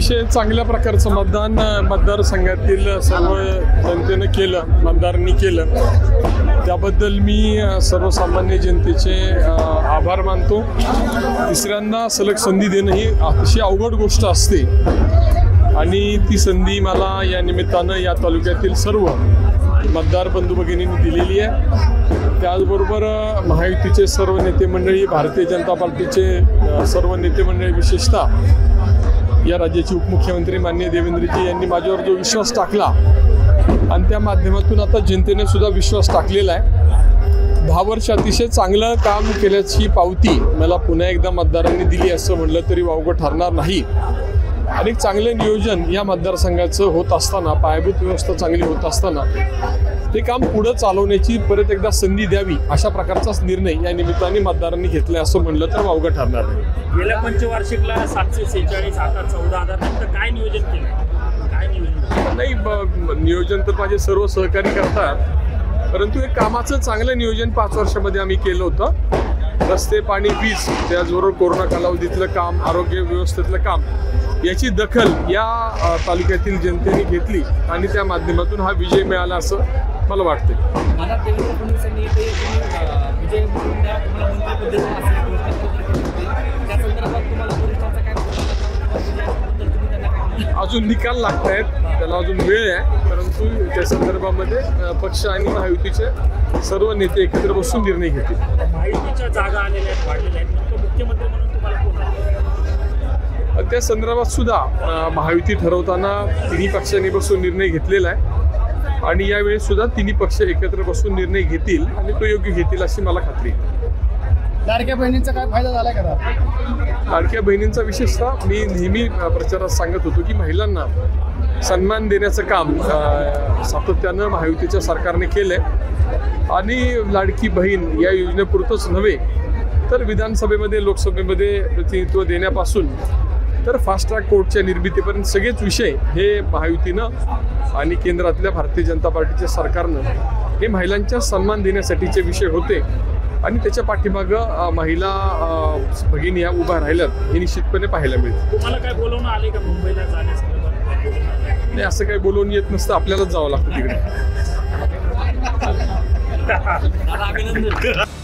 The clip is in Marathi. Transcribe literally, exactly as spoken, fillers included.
अतिशय चांगल्या प्रकारचं मतदान मतदारसंघातील सर्व जनतेनं केलं, मतदारांनी केलं. त्याबद्दल मी सर्वसामान्य जनतेचे आभार मानतो. तिसऱ्यांदा सलग संधी देणं ही अतिशय अवघड गोष्ट असते आणि ती संधी मला या निमित्तानं या तालुक्यातील सर्व मतदार बंधू भगिनींनी दिलेली आहे. त्याचबरोबर महायुतीचे सर्व नेते मंडळी, भारतीय जनता पार्टीचे सर्व नेते मंडळी, विशेषतः या राज्याचे उपमुख्यमंत्री माननीय देवेंद्रजी यांनी माझ्यावर जो विश्वास टाकला आणि त्या माध्यमातून आता जनतेने सुद्धा विश्वास टाकलेला आहे. दहा वर्ष अतिशय चांगलं काम केल्याची पावती मला पुन्हा एकदा मतदारांनी दिली असं म्हटलं तरी वावगं ठरणार नाही. आणि चांगलं नियोजन या मतदारसंघाचं होत असताना, पायाभूत व्यवस्था चांगली होत असताना ते काम पुढं चालवण्याची परत एकदा संधी द्यावी अशा प्रकारचाच निर्णय या निमित्ताने मतदारांनी घेतलाय असं म्हणलं तर वावगं ठरणार नाही. गेल्या पंचवार्षिकला सातशे सेहेचाळीस आता चौदा हजार नंतर काय नियोजन केलं, काय नियोजन नाही? नियोजन तर माझे सर्व सहकारी करतात, परंतु एक कामाचं चांगलं नियोजन पाच वर्षामध्ये आम्ही केलं होतं. रस्ते, पाणी, वीज, त्याचबरोबर कोरोना कालावधीतलं काम, आरोग्य व्यवस्थेतलं काम याची दखल या तालुक्यातील जनतेने घेतली आणि त्या माध्यमातून हा विजय मिळाला असं मला वाटते. अजून निकाल लागत आहेत, त्याला अजून वेळ आहे, परंतु त्या संदर्भामध्ये पक्ष आणि महायुतीचे सर्व नेते एकत्र बसून निर्णय घेतील. महायुतीच्या जागा आलेल्या आहेत, वाढलेल्या आहेत, नेमकं मुख्यमंत्री म्हणून तुम्हाला कोण आहे? त्या संदर्भात सुद्धा महायुती ठरवताना तिन्ही पक्षांनी बसून निर्णय घेतलेला आहे आणि यावेळी सुद्धा तिन्ही पक्ष एकत्र बसून निर्णय घेतील आणि तो योग्य घेतील अशी मला खात्री आहे. लाडक्या बहिणींचा काय फायदा झाला का? लाडक्या बहिणींचा विशेषतः मी नेहमी प्रचारात सांगत होतो की महिलांना सन्मान देण्याचं काम सातत्यानं महायुतीच्या सरकारने केलंय आणि लाडकी बहीण या योजनेपुरतंच नव्हे तर विधानसभेमध्ये, लोकसभेमध्ये प्रतिनिधित्व देण्यापासून तर फास्ट ट्रॅक कोर्टच्या निर्मितीपर्यंत सगळेच विषय हे महायुतीनं आणि केंद्रातल्या भारतीय जनता पार्टीच्या सरकारनं हे महिलांच्या सन्मान देण्यासाठीचे विषय होते आणि त्याच्या पाठीमागं महिला भगिनी या उभा राहिल्यात हे निश्चितपणे पाहायला मिळतं. तुम्हाला काय बोलवणं आले का मुंबईला जाण्यासाठी? नाही, असं काही बोलवून येत नसतं, आपल्यालाच जावं लागतं तिकडे. अभिनंदन.